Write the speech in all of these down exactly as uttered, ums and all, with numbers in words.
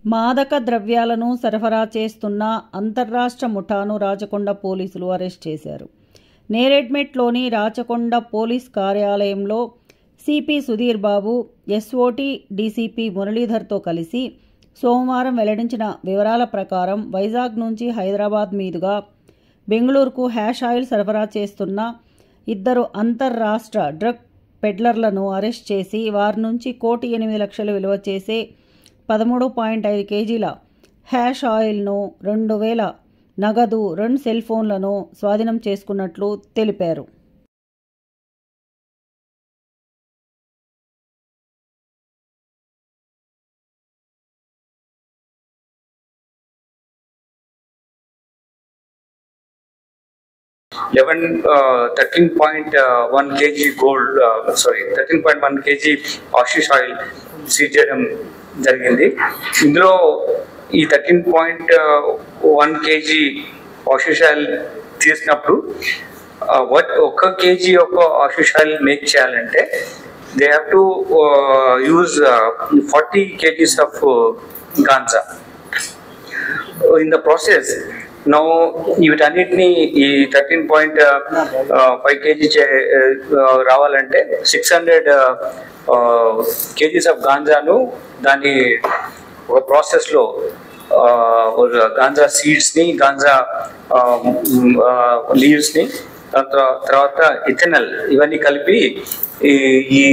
మాదక ద్రవ్యాలను సరఫరా చేస్తున్న అంతర్రాష్ట్ర ముఠాను రాచకొండ పోలీసులు అరెస్ట్ చేశారు. నేరేడ్మెట్లోని రాచకొండ పోలీస్ కార్యాలయంలో CP Sudheer Babu, SOT DCP మురళీధర్తో కలిసి సోమవారం వెల్లడించిన వివరాల ప్రకారం వైజాగ్ నుంచి హైదరాబాద్ మీదుగా బెంగళూరుకు హ్యాష్ ఆయిల్ సరఫరా చేస్తున్న ఇద్దరు అంతర్రాష్ట్ర డ్రగ్ పెడ్లర్లను అరెస్ట్ చేసి వారి నుంచి కోటి ఎనిమిది లక్షలు విలువ చేసే పదమూడు పాయింట్ ఐదు కేజీల హ్యాష్ ఆయిల్ను, రెండు వేల నగదు, రెండు సెల్ ఫోన్లను స్వాధీనం చేసుకున్నట్లు తెలిపారు. eleven uh, thirteen point one kg gold uh, sorry thirteen point one kg hashish oil seize చేయడం జరిగింది. ఇందులో ఈ thirteen point one KG hashish oil తీసినప్పుడు ఒక కేజీ ఒక hashish oil మేక్ చేయాలంటే they have to use forty KGs of ganja. In the process no వీటన్నిటిని ఈ థర్టీన్ పాయింట్ ఫైవ్ కేజీ రావాలంటే సిక్స్ హండ్రెడ్ కేజీస్ ఆఫ్ గాంజాను దాని ఒక ప్రాసెస్లో గాంజా సీడ్స్ని, గాంజా లీవ్స్ని, దాని తర్వాత ఇథెనల్ ఇవన్నీ కలిపి ఈ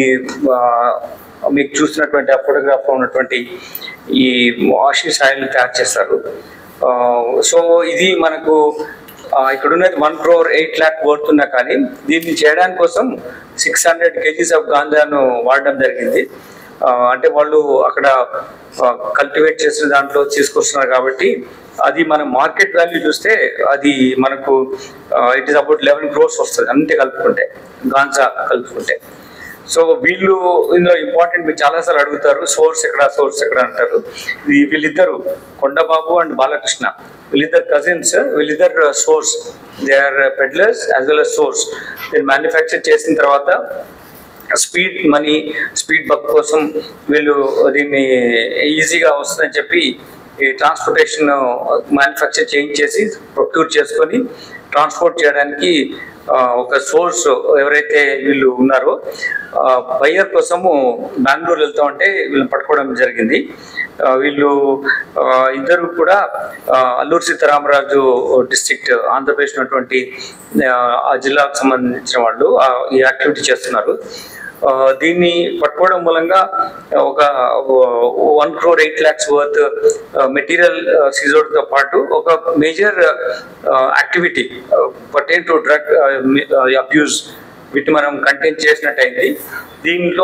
మీకు చూస్తున్నటువంటి ఆ ఫోటోగ్రాఫ్లో ఉన్నటువంటి ఈ hashish ఆయిల్ తయారు చేస్తారు. సో ఇది మనకు ఇక్కడ ఉన్నది వన్ క్రోర్ ఎయిట్ ల్యాక్ వర్తున్నా కానీ దీన్ని చేయడానికి కోసం సిక్స్ హండ్రెడ్ కేజీస్ ఆఫ్ గాంజాను వాడడం జరిగింది. అంటే వాళ్ళు అక్కడ కల్టివేట్ చేసిన దాంట్లో తీసుకొస్తున్నారు కాబట్టి అది మన మార్కెట్ వాల్యూ చూస్తే అది మనకు it is about eleven crores వస్తుంది అంతే కలుపుకుంటే, గాంజా కలుపుకుంటే. సో వీళ్ళు ఇందులో ఇంపార్టెంట్, మీరు చాలాసార్లు అడుగుతారు సోర్స్ ఎక్కడ సోర్స్ ఎక్కడ అంటారు. వీళ్ళిద్దరు కొండబాబు అండ్ బాలకృష్ణ, వీళ్ళిద్దరు కజిన్స్, వీళ్ళిద్దరు source, they are peddlers as well as source. దీన్ని మ్యానుఫ్యాక్చర్ చేసిన తర్వాత స్పీడ్ మనీ, స్పీడ్ బక్ కోసం వీళ్ళు దీన్ని ఈజీగా వస్తుందని చెప్పి ఈ ట్రాన్స్పోర్టేషన్ మ్యానుఫ్యాక్చర్ చేయించేసి ప్రొక్యూర్ చేసుకొని ట్రాన్స్పోర్ట్ చేయడానికి ఒక సోర్స్ ఎవరైతే వీళ్ళు ఉన్నారో బయ్యర్ కోసము బెంగళూరు వెళ్తా ఉంటే వీళ్ళని పట్టుకోవడం జరిగింది. వీళ్ళు ఇద్దరు కూడా అల్లూరు సీతారామరాజు డిస్ట్రిక్ట్ ఆంధ్రప్రదేశ్ ఉన్నటువంటి ఆ జిల్లాకు సంబంధించిన వాళ్ళు ఈ యాక్టివిటీ చేస్తున్నారు. దీన్ని పట్టుకోవడం మూలంగా ఒక one crore eight lakhs worth material సీజోడ్తో పాటు ఒక major activity pertain to drug abuse వీటిని మనం కంటైన్ చేసినట్టయింది. దీంట్లో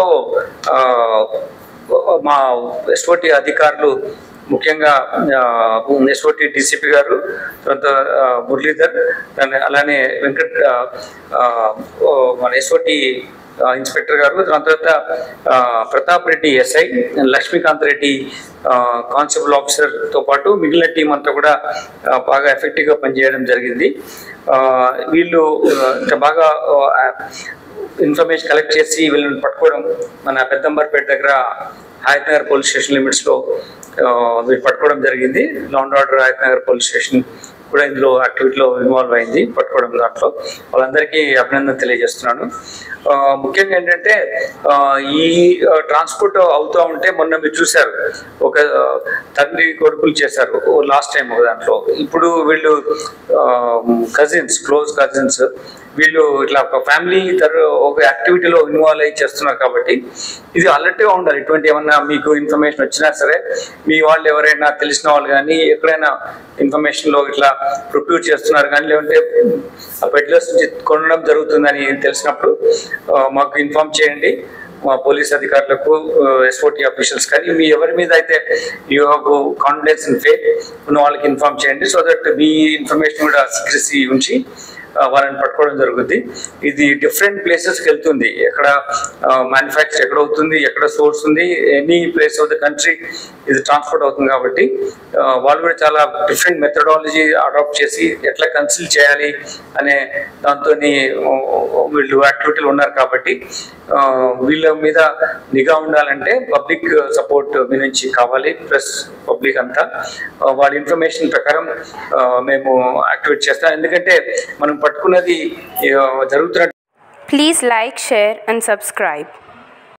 మా ఎస్ఓటి అధికారులు, ముఖ్యంగా ఎస్ఓటి డీసీపీ గారు, తర్వాత మురళీధర్, అలానే వెంకట్ మన ఎస్ఓటి ఇన్స్పెక్టర్ గారు, దాని తర్వాత ప్రతాప్ రెడ్డి ఎస్ఐ, లక్ష్మీకాంత్ రెడ్డి కానిస్టేబుల్ ఆఫీసర్తో పాటు మిగిలిన టీం అంతా కూడా బాగా ఎఫెక్టివ్గా పనిచేయడం జరిగింది. వీళ్ళు బాగా ఇన్ఫర్మేషన్ కలెక్ట్ చేసి వీళ్ళని పట్టుకోవడం మన పెద్దంబర్పేట దగ్గర హయత్ నగర్ పోలీస్ స్టేషన్ లిమిట్స్లో వీళ్ళు పట్టుకోవడం జరిగింది. Law and order Hayat Nagar police station కూడా ఇందులో యాక్టివిటీలో ఇన్వాల్వ్ అయింది, పట్టుకోవడం దాంట్లో. వాళ్ళందరికీ అభినందన తెలియజేస్తున్నాను. ముఖ్యంగా ఏంటంటే ఈ ట్రాన్స్పోర్ట్ అవుతూ ఉంటే మొన్న మీరు చూశారు ఒక తండ్రి కొడుకులు చేశారు లాస్ట్ టైం ఒక దాంట్లో. ఇప్పుడు వీళ్ళు కజిన్స్, క్లోజ్ కజిన్స్, వీళ్ళు ఇట్లా ఒక ఫ్యామిలీ తర్ ఒక యాక్టివిటీలో ఇన్వాల్వ్ అయ్యి చేస్తున్నారు కాబట్టి ఇది అలర్ట్గా ఉండాలి. ఇటువంటి ఏమన్నా మీకు ఇన్ఫర్మేషన్ వచ్చినా సరే, మీ వాళ్ళు ఎవరైనా తెలిసిన వాళ్ళు కానీ ఎక్కడైనా ఇన్ఫర్మేషన్లో ఇట్లా ప్రొక్యూర్ చేస్తున్నారు కానీ, లేదంటే ఆ పెడ్లర్స్ నుంచి కొనడం జరుగుతుందని తెలిసినప్పుడు మాకు ఇన్ఫార్మ్ చేయండి. మా పోలీస్ అధికారులకు, ఎస్ఓటి ఆఫీషియల్స్ కానీ మీ ఎవరి మీద అయితే you have confidence in faith ఉన్న వాళ్ళకి ఇన్ఫార్మ్ చేయండి. సో దట్ మీ ఇన్ఫర్మేషన్ కూడా సీక్రెసీ ఉంచి వాళ్ళని పట్టుకోవడం జరుగుతుంది. ఇది డిఫరెంట్ ప్లేసెస్కి వెళ్తుంది. ఎక్కడ మ్యానుఫ్యాక్చర్ ఎక్కడ అవుతుంది, ఎక్కడ సోర్స్ ఉంది, any place of the country ఇది ట్రాన్స్పోర్ట్ అవుతుంది. కాబట్టి వాళ్ళు కూడా చాలా డిఫరెంట్ మెథడాలజీ అడాప్ట్ చేసి ఎట్లా కన్సిల్ చేయాలి అనే దాంతో వీళ్ళు యాక్టివిటీలు ఉన్నారు. కాబట్టి వీళ్ళ మీద నిఘా ఉండాలంటే పబ్లిక్ సపోర్ట్ మీ నుంచి కావాలి, ప్లస్ పబ్లిక్ అంతా వాళ్ళ ఇన్ఫర్మేషన్ ప్రకారం మేము యాక్టివేట్ చేస్తాం. ఎందుకంటే మనం పట్టుకున్నది జరుగుతున్న. Please like, share and subscribe.